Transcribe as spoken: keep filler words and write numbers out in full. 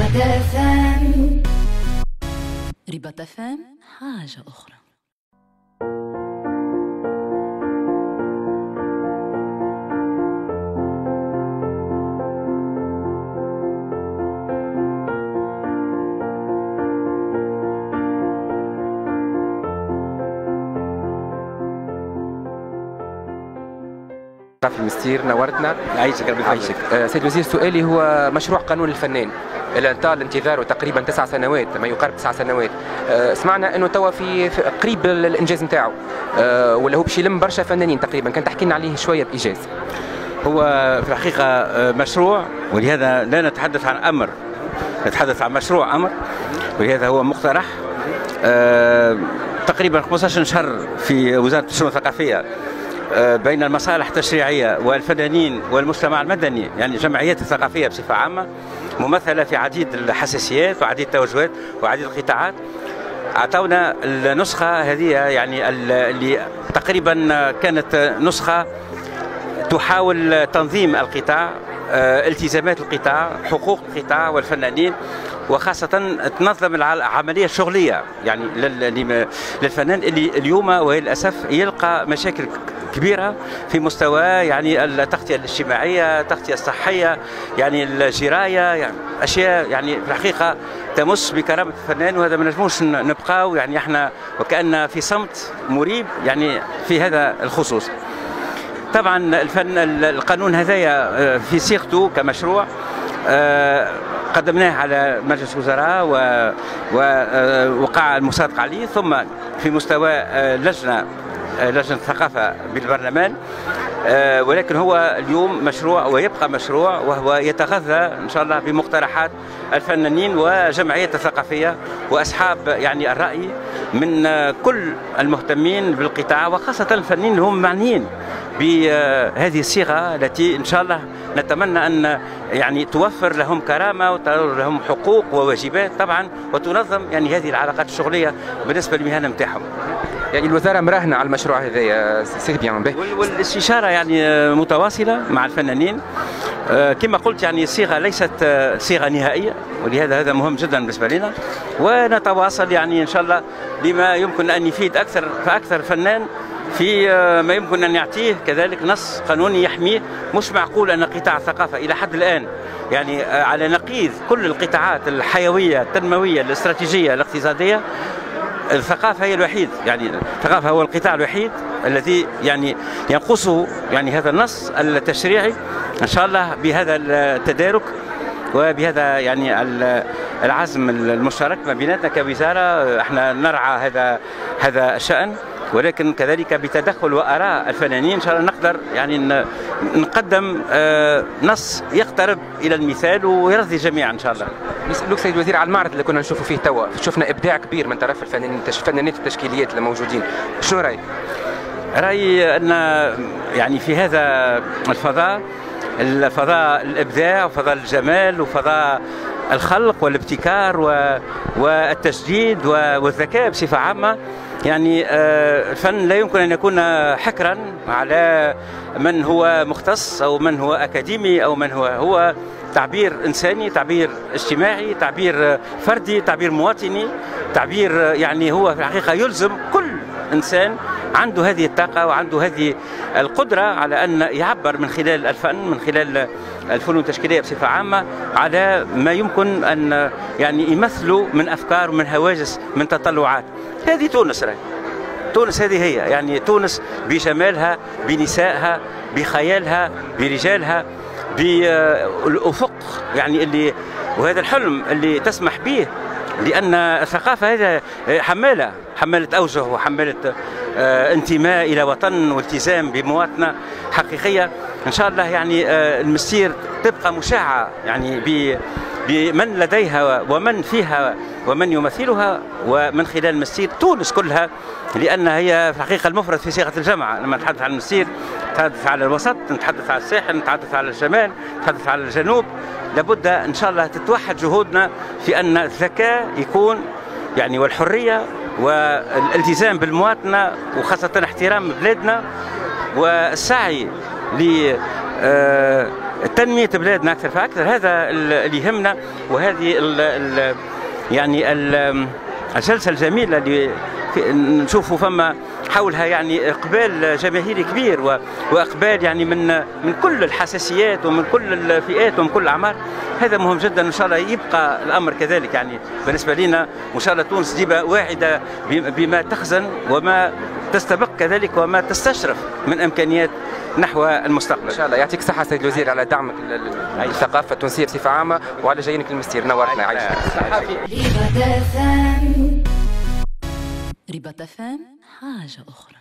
رباط فام. رباط فام حاجة أخرى. في المستير نورتنا. يعيشك ربي يعيشك. أه سيد الوزير، سؤالي هو مشروع قانون الفنان اللي طال انتظاره تقريبا تسع سنوات، ما يقارب تسع سنوات. أه سمعنا انه توا في, في قريب الانجاز نتاعو، أه ولا هو باش يلم برشا فنانين تقريبا، كان تحكي لنا عليه شويه بايجاز. هو في الحقيقه مشروع، ولهذا لا نتحدث عن امر، نتحدث عن مشروع امر، ولهذا هو مقترح. أه تقريبا خمسة عشر شهر في وزاره الشؤون الثقافيه بين المصالح التشريعية والفنانين والمجتمع المدني، يعني الجمعيات الثقافية بصفة عامة ممثلة في عديد الحساسيات وعديد التوجهات وعديد القطاعات. أعطونا النسخة هذه يعني اللي تقريبا كانت نسخة تحاول تنظيم القطاع، التزامات القطاع، حقوق القطاع والفنانين، وخاصة تنظم العملية الشغلية يعني للفنان اللي اليوم وللأسف يلقى مشاكل كبيرة في مستوى يعني التغطية الاجتماعية، التغطية الصحية، يعني الجراية، يعني أشياء يعني في الحقيقة تمس بكرامة الفنان، وهذا ما نجموش نبقاو يعني احنا وكأن في صمت مريب يعني في هذا الخصوص. طبعا الفن القانون هذايا في صيغته كمشروع قدمناه على مجلس الوزراء ووقع المصادقة عليه، ثم في مستوى لجنة لجنة الثقافة بالبرلمان، ولكن هو اليوم مشروع ويبقى مشروع، وهو يتغذى إن شاء الله بمقترحات الفنانين والجمعيات الثقافية وأصحاب يعني الرأي من كل المهتمين بالقطاع، وخاصة الفنانين اللي هم معنيين بهذه الصيغة التي إن شاء الله نتمنى أن يعني توفر لهم كرامة وتوفر لهم حقوق وواجبات طبعا، وتنظم يعني هذه العلاقات الشغلية بالنسبة للمهنة نتاعهم. يعني الوزارة مراهنة على المشروع هذايا سي بيان به، والاستشارة يعني متواصلة مع الفنانين. كما قلت يعني الصيغة ليست صيغة نهائية، ولهذا هذا مهم جدا بالنسبة لنا، ونتواصل يعني إن شاء الله لما يمكن أن يفيد أكثر فأكثر فنان في ما يمكن أن يعطيه كذلك نص قانوني يحميه. مش معقول أن قطاع الثقافة إلى حد الآن يعني على نقيض كل القطاعات الحيوية التنموية الاستراتيجية الاقتصادية، الثقافة هي الوحيد، يعني الثقافة هو القطاع الوحيد الذي يعني ينقصه يعني هذا النص التشريعي. إن شاء الله بهذا التدارك وبهذا يعني العزم المشترك ما بيناتنا كوزارة، احنا نرعى هذا هذا الشأن، ولكن كذلك بتدخل وآراء الفنانين إن شاء الله نقدر يعني نقدم نص يقترب إلى المثال ويرضي الجميع إن شاء الله. نسألوك سيد الوزير على المعرض اللي كنا نشوفوا فيه توا، شفنا إبداع كبير من طرف الفنانين الفنانات التشكيليات اللي موجودين، شنو رأيك؟ رأيي أن يعني في هذا الفضاء، الفضاء الإبداع وفضاء الجمال وفضاء الخلق والابتكار والتجديد والذكاء بصفة عامة، يعني الفن لا يمكن أن يكون حكرا على من هو مختص أو من هو أكاديمي أو من هو هو تعبير إنساني، تعبير اجتماعي، تعبير فردي، تعبير مواطني، تعبير يعني هو في الحقيقة يلزم كل إنسان عنده هذه الطاقة وعنده هذه القدرة على أن يعبر من خلال الفن، من خلال الفنون التشكيلية بصفة عامة على ما يمكن أن يعني يمثلوا من أفكار ومن هواجس من تطلعات. هذه تونس، راهي تونس هذه هي يعني تونس بجمالها بنسائها بخيالها برجالها بالأفق يعني اللي وهذا الحلم اللي تسمح به، لأن الثقافة هذا حمالة حمالة أوجه وحمالة آه انتماء إلى وطن والتزام بمواطنة حقيقية. إن شاء الله يعني آه المستير تبقى مشاعة يعني بمن لديها ومن فيها ومن يمثلها، ومن خلال المستير تونس كلها، لأن هي في الحقيقة المفرد في صيغة الجمع. لما نتحدث عن المستير نتحدث على الوسط، نتحدث على الساحل، نتحدث على الشمال، نتحدث على الجنوب. لابد إن شاء الله تتوحد جهودنا في أن الذكاء يكون يعني والحرية والالتزام بالمواطنة وخاصة احترام بلادنا والسعي ل تنميه بلادنا اكثر فاكثر. هذا اللي يهمنا، وهذه ال ال يعني ال الجلسه الجميله اللي نشوفوا فما حولها يعني اقبال جماهيري كبير، واقبال يعني من من كل الحساسيات ومن كل الفئات ومن كل الاعمار. هذا مهم جدا، ان شاء الله يبقى الامر كذلك. يعني بالنسبه لنا وان شاء الله تونس ديما واعده بما تخزن وما تستبق كذلك وما تستشرف من امكانيات نحو المستقبل. ان شاء الله. يعطيك الصحه سيد الوزير على دعمك للثقافه التونسيه بصفه عامه وعلى جايينك المستير. نورتنا. عايشك. ربا تفهم حاجه اخرى.